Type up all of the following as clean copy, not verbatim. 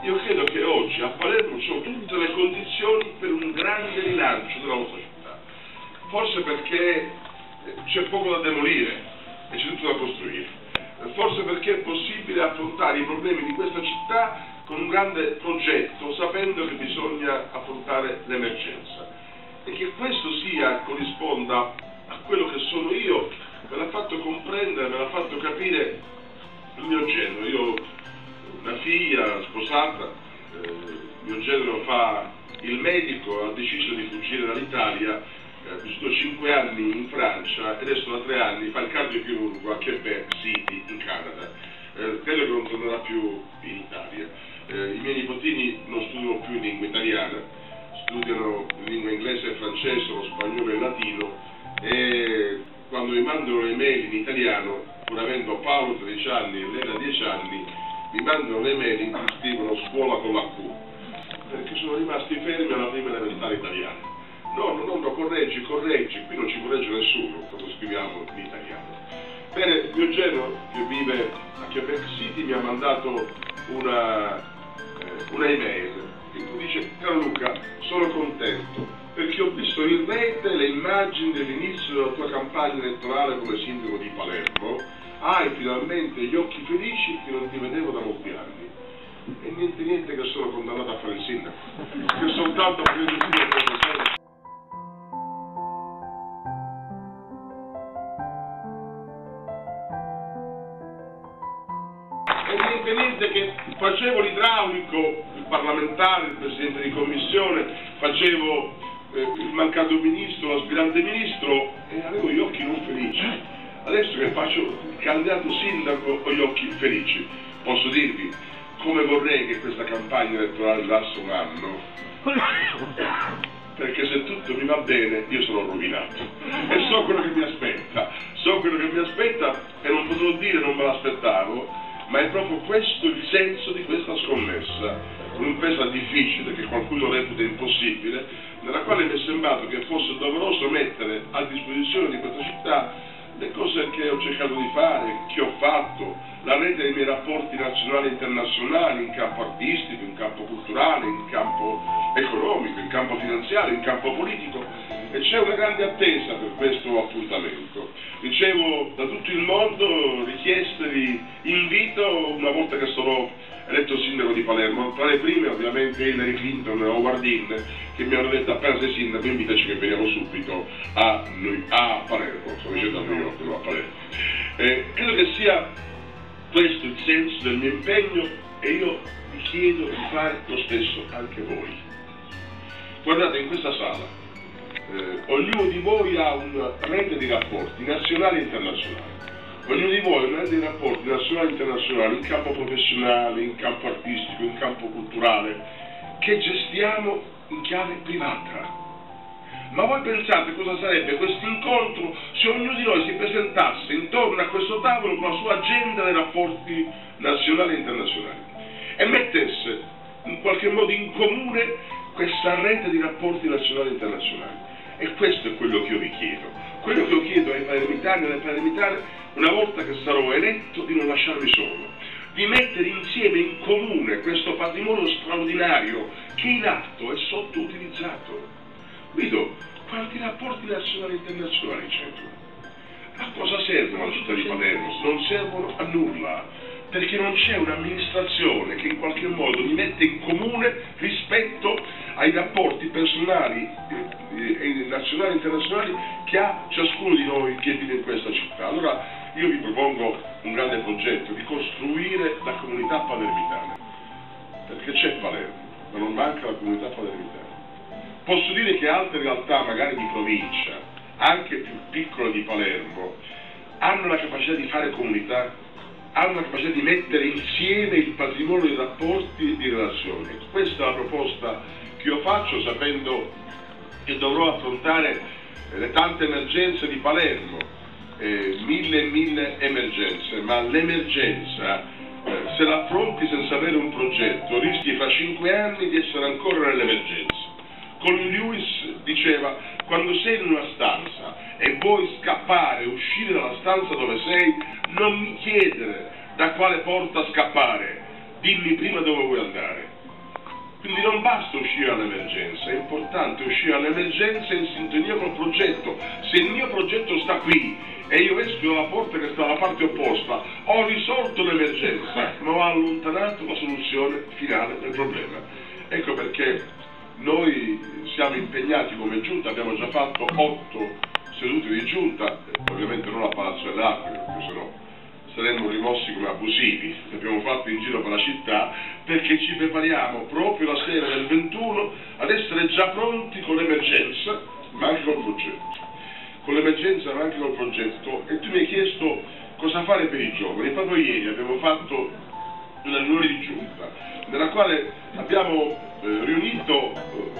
io credo che oggi a Palermo ci sono tutte le condizioni per un grande rilancio della nostra città. Forse perché c'è poco da demolire e c'è tutto da costruire. Forse perché è possibile affrontare i problemi di questa città con un grande progetto, sapendo che bisogna affrontare l'emergenza. E che questo corrisponda a quello che sono io, me l'ha fatto comprendere, me l'ha fatto capire il mio genero. Io ho una figlia sposata, mio genero fa il medico, ha deciso di fuggire dall'Italia, ha vissuto 5 anni in Francia e adesso da 3 anni fa il cardiochirurgo a Quebec City in Canada. Credo che non tornerà più in Italia. I miei nipotini non studiano più in lingua italiana, studiano in lingua inglese e francese, lo spagnolo e il latino, e quando mi mandano le mail in italiano, pur avendo Paolo 13 anni e Lena 10 anni, mi mandano le mail in cui scrivono scuola con la Q, perché sono rimasti fermi alla prima elementare italiana. No, correggi, qui non ci corregge nessuno quando scriviamo in italiano. Bene, il mio genero, che vive a Quebec City, mi ha mandato una email in cui dice: caro Luca, sono contento perché ho visto in rete le immagini dell'inizio della tua campagna elettorale come sindaco di Palermo, hai finalmente gli occhi felici che non ti vedevo da molti anni. E niente che sono condannato a fare il sindaco, che soltanto per il sindaco. E niente che facevo l'idraulico, il parlamentare, il presidente di commissione, facevo il mancato ministro, l'aspirante ministro, e avevo gli occhi non felici. Adesso che faccio il candidato sindaco ho gli occhi felici. Posso dirvi come vorrei che questa campagna elettorale durasse un anno, perché se tutto mi va bene io sono rovinato e so quello che mi aspetta, e non potrò dire non me l'aspettavo, ma è proprio questo il senso di questa scommessa, un'impresa difficile che qualcuno reputa impossibile, nella quale mi è sembrato che fosse doveroso mettere a disposizione di questa città le cose che ho cercato di fare, che ho fatto, la rete dei miei rapporti nazionali e internazionali in campo artistico, in campo culturale, in campo economico, in campo finanziario, in campo politico, e c'è una grande attesa per questo appuntamento. Ricevo da tutto il mondo richieste di invito una volta che sarò eletto sindaco di Palermo. Tra le prime ovviamente Hillary Clinton e Howard Dean, che mi hanno detto: appena sei sindaco invitaci che veniamo subito a Palermo. Sto dicendo a New York, no a Palermo. Credo che sia questo il senso del mio impegno e io vi chiedo di fare lo stesso anche voi. Guardate, in questa sala ognuno di voi ha una rete di rapporti nazionali e internazionali. Ognuno di voi ha una rete di rapporti nazionali e internazionali in campo professionale, in campo artistico, in campo culturale, che gestiamo in chiave privata. Ma voi pensate cosa sarebbe questo incontro se ognuno di noi si presentasse intorno a questo tavolo con la sua agenda dei rapporti nazionali e internazionali e mettesse in qualche modo in comune questa rete di rapporti nazionali e internazionali? E questo è quello che io vi chiedo. Quello che io chiedo ai palermitani e alle palermitane, una volta che sarò eletto, di non lasciarmi solo, di mettere insieme in comune questo patrimonio straordinario che è in atto e sottoutilizzato. Guido, quanti rapporti nazionali e internazionali c'è? A cosa servono la città di Palermo? Non servono a nulla, perché non c'è un'amministrazione che in qualche modo li mette in comune rispetto ai rapporti personali, nazionali e internazionali che ha ciascuno di noi che vive in questa città. Allora io vi propongo un grande progetto di costruire la comunità palermitana, perché c'è Palermo, ma non manca la comunità palermitana. Posso dire che altre realtà, magari di provincia, anche più piccole di Palermo, hanno la capacità di fare comunità, hanno la capacità di mettere insieme il patrimonio di rapporti e di relazioni. Questa è la proposta che io faccio, sapendo che dovrò affrontare le tante emergenze di Palermo, mille emergenze, ma l'emergenza, se la affronti senza avere un progetto, rischi fra 5 anni di essere ancora nell'emergenza. Colin Lewis diceva: quando sei in una stanza e vuoi scappare, uscire dalla stanza dove sei, non mi chiedere da quale porta scappare, dimmi prima dove vuoi andare. Quindi non basta uscire all'emergenza, è importante uscire all'emergenza in sintonia col progetto. Se il mio progetto sta qui e io esco dalla porta che sta dalla parte opposta, ho risolto l'emergenza, ma ho allontanato la soluzione finale del problema. Ecco perché noi siamo impegnati come giunta, abbiamo già fatto 8 sedute di giunta, ovviamente non a Palazzo delle Acque, perché sennò saremmo rimossi come abusivi, li abbiamo fatti in giro per la città, perché ci prepariamo proprio la sera del 21 ad essere già pronti con l'emergenza, ma anche col progetto. Con l'emergenza ma anche col progetto. E tu mi hai chiesto cosa fare per i giovani. Proprio ieri abbiamo fatto una riunione di giunta, nella quale abbiamo riunito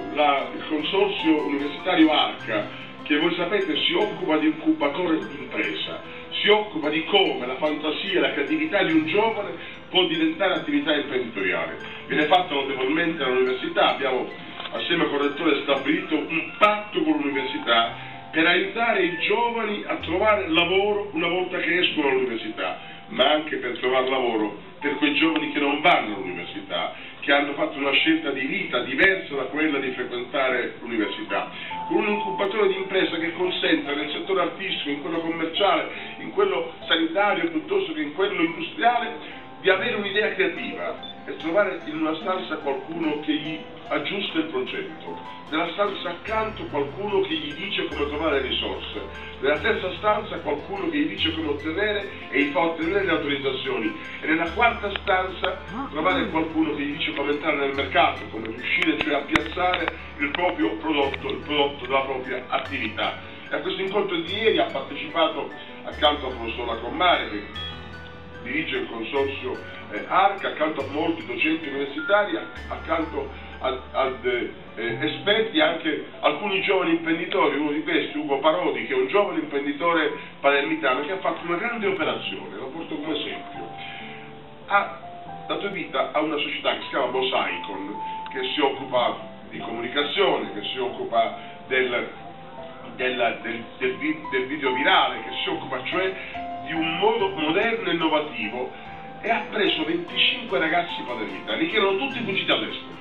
il consorzio universitario ARCA, che voi sapete si occupa di incubatore d'impresa, si occupa di come la fantasia e la creatività di un giovane può diventare attività imprenditoriale. Viene fatto notevolmente all'università, abbiamo assieme al correttore stabilito un patto con l'università per aiutare i giovani a trovare lavoro una volta che escono dall'università, ma anche per trovare lavoro per quei giovani che non vanno all'università, che hanno fatto una scelta di vita diversa da quella di frequentare l'università, con un incubatore di impresa che consente nel settore artistico, in quello commerciale, in quello sanitario piuttosto che in quello industriale, di avere un'idea creativa e trovare in una stanza qualcuno che gli aggiusta il progetto, nella stanza accanto qualcuno che gli dice come trovare le risorse, nella terza stanza qualcuno che gli dice come ottenere e gli fa ottenere le autorizzazioni, e nella quarta stanza trovare qualcuno che gli dice come entrare nel mercato, come riuscire cioè a piazzare il proprio prodotto, il prodotto della propria attività. E a questo incontro di ieri ha partecipato accanto al professor Lacommare, che dirige il consorzio ARCA, accanto a molti docenti universitari, accanto ad esperti, anche alcuni giovani imprenditori. Uno di questi, Ugo Parodi, che è un giovane imprenditore palermitano che ha fatto una grande operazione, lo porto come esempio. Ha dato vita a una società che si chiama Mosaicon, che si occupa di comunicazione, che si occupa del video virale, che si occupa cioè di un modo moderno e innovativo, e ha preso 25 ragazzi palermitani che erano tutti fuggiti all'estero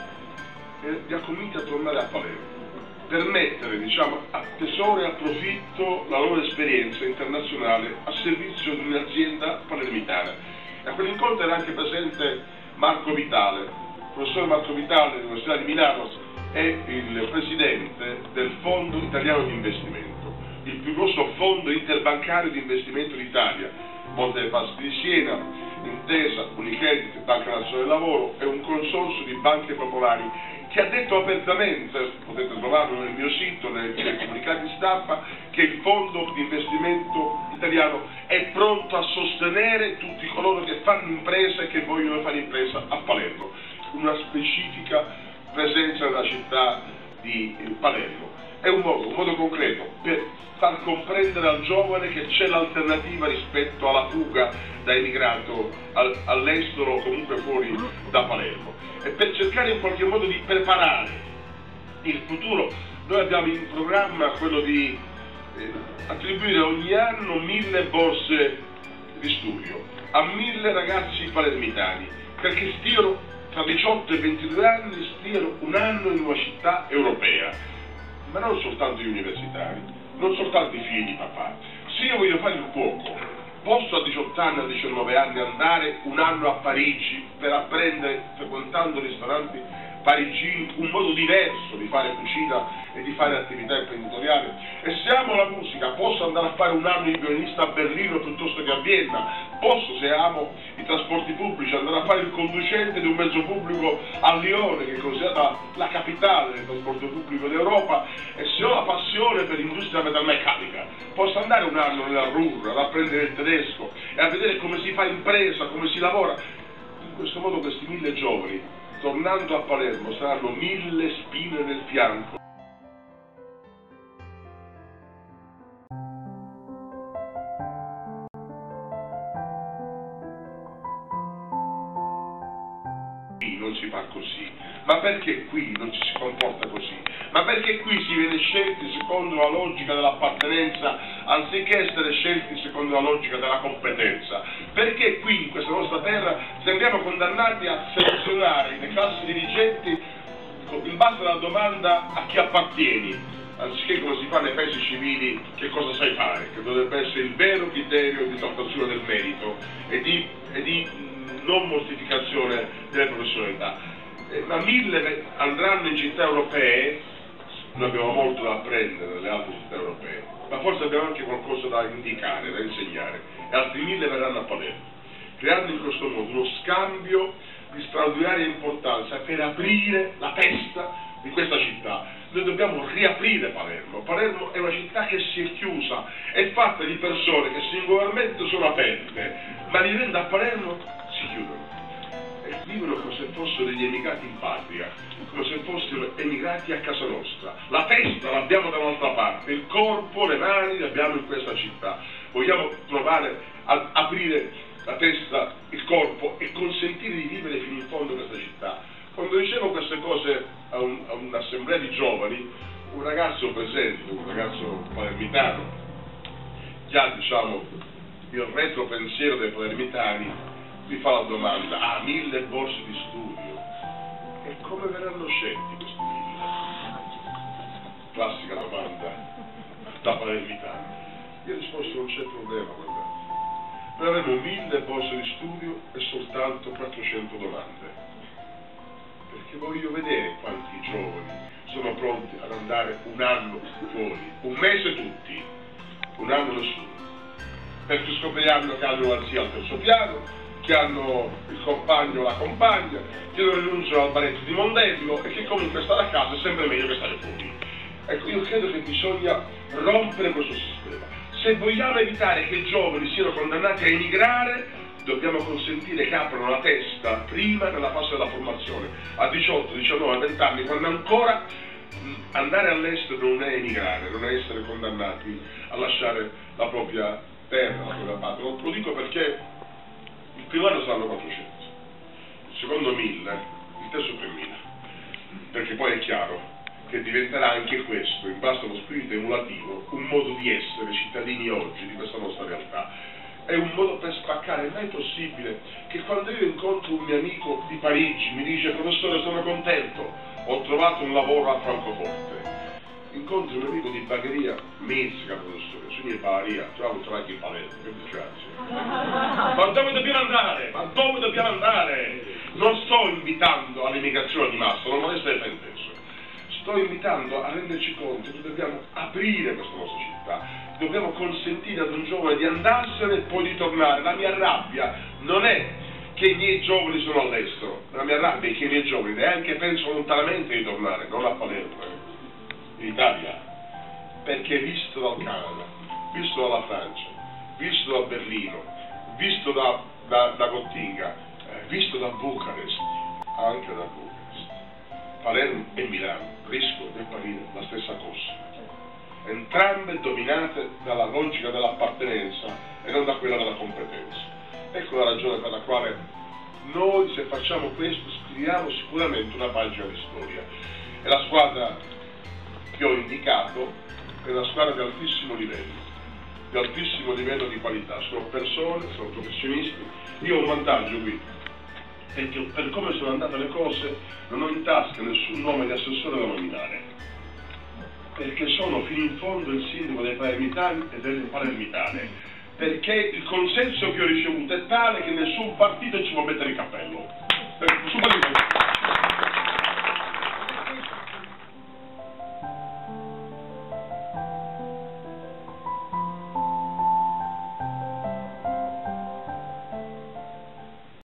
e li ha convinti a tornare a Palermo per mettere, diciamo, a tesoro e a profitto la loro esperienza internazionale a servizio di un'azienda palermitana. E a quell'incontro era anche presente Marco Vitale, il professor Marco Vitale dell'Università di Milano, è il presidente del Fondo Italiano di Investimento, il più grosso fondo interbancario di investimento d'Italia. Monte dei Paschi di Siena, Intesa, Unicredit, Banca Nazionale del Lavoro e un consorzio di banche popolari, che ha detto apertamente, potete trovarlo nel mio sito, nei comunicati stampa, che il fondo di investimento italiano è pronto a sostenere tutti coloro che fanno impresa e che vogliono fare impresa a Palermo. Una specifica presenza nella città di Palermo. È un modo concreto per far comprendere al giovane che c'è l'alternativa rispetto alla fuga da emigrato all'estero o comunque fuori da Palermo, e per cercare in qualche modo di preparare il futuro. Noi abbiamo in programma quello di attribuire ogni anno 1000 borse di studio a 1000 ragazzi palermitani, perché stiano tra 18 e 22 anni, stiano un anno in una città europea, ma non soltanto gli universitari, non soltanto i figli di papà. Se io voglio fare il cuoco, posso a 18 anni, a 19 anni andare un anno a Parigi per apprendere, frequentando ristoranti parigini, un modo diverso di fare cucina e di fare attività imprenditoriale? E se amo la musica, posso andare a fare un anno di violinista a Berlino piuttosto che a Vienna? Posso, se amo i trasporti pubblici, andare a fare il conducente di un mezzo pubblico a Lione, che è considerata la capitale del trasporto pubblico d'Europa? E se ho la passione per l'industria metalmeccanica, posso andare un anno nella Ruhr ad apprendere il tedesco e a vedere come si fa impresa, come si lavora. In questo modo questi 1000 giovani, tornando a Palermo, saranno 1000 spine nel fianco. Non si fa così. Ma perché qui non ci si comporta così? Ma perché qui si viene scelti secondo la logica dell'appartenenza anziché essere scelti secondo la logica della competenza? Perché qui in questa nostra terra sembriamo condannati a selezionare le classi dirigenti in base alla domanda a chi appartieni, anziché come si fa nei paesi civili che cosa sai fare, che dovrebbe essere il vero criterio di valutazione del merito e di non mortificazione delle professionalità. Ma 1000 andranno in città europee, noi abbiamo molto da apprendere dalle altre città europee, ma forse abbiamo anche qualcosa da indicare, da insegnare, e altri 1000 verranno a Palermo, creando in questo modo uno scambio di straordinaria importanza per aprire la testa di questa città. Noi dobbiamo riaprire Palermo. Palermo è una città che si è chiusa, è fatta di persone che singolarmente sono aperte, ma vivendo a Palermo si chiudono e vivono come se fossero degli emigrati in patria, come se fossero emigrati a casa nostra. La testa l'abbiamo da un'altra parte, il corpo, le mani le abbiamo in questa città. Vogliamo provare ad aprire la testa, il corpo e consentire di vivere fino in fondo questa città. Quando dicevo queste cose a un'assemblea di giovani, un ragazzo presente, un ragazzo palermitano, che ha, diciamo, il retropensiero dei palermitani, mi fa la domanda: 1000 borse di studio, e come verranno scelti questi 1000? Classica domanda da palermitano. Io ho risposto: non c'è problema, guardate, noi avremo 1000 borse di studio e soltanto 400 domande, perché voglio vedere quanti giovani sono pronti ad andare un anno fuori, un mese tutti, un anno nessuno, perché scopriranno che hanno la zia al terzo piano, che hanno il compagno o la compagna, che non rinunciano al baretto di Mondello e che comunque stare a casa è sempre meglio che stare fuori. Ecco, io credo che bisogna rompere questo sistema. Se vogliamo evitare che i giovani siano condannati a emigrare, dobbiamo consentire che aprano la testa prima nella fase della formazione, a 18, 19, 20 anni, quando ancora andare all'estero non è emigrare, non è essere condannati a lasciare la propria terra, la propria patria. Lo dico perché il primo anno saranno 400, il secondo 1000, il terzo 3000, perché poi è chiaro che diventerà anche questo, in base allo spirito emulativo, un modo di essere cittadini oggi di questa nostra realtà. È un modo per spaccare. Non è possibile che quando io incontro un mio amico di Parigi mi dice: professore, sono contento, ho trovato un lavoro a Francoforte. Incontro un mio amico di Bagheria, Messica, professore, sono in Bagheria, trovo anche in Palermo, che disgrazia. Ma dove dobbiamo andare? Ma dove dobbiamo andare? Non sto invitando all'immigrazione di massa, non vuole essere frainteso. Sto invitando a renderci conto che dobbiamo aprire questa nostra città, dobbiamo consentire ad un giovane di andarsene e poi di tornare. La mia rabbia non è che i miei giovani sono all'estero, la mia rabbia è che i miei giovani neanche pensano lontanamente di tornare, non a Palermo, in Italia, perché visto dal Canada, visto dalla Francia, visto da Berlino, visto da Gottinga, visto da Bucarest, anche da Bucarest, Palermo e Milano rischiano di apparire la stessa cosa, entrambe dominate dalla logica dell'appartenenza e non da quella della competenza. Ecco la ragione per la quale noi, se facciamo questo, scriviamo sicuramente una pagina di storia. E la squadra che ho indicato è una squadra di altissimo livello di qualità, sono persone, sono professionisti. Io ho un vantaggio qui, perché per come sono andate le cose non ho in tasca nessun nome di assessore da nominare, perché sono fino in fondo il sindaco dei palermitani e delle palermitane, perché il consenso che ho ricevuto è tale che nessun partito ci può mettere i cappelli.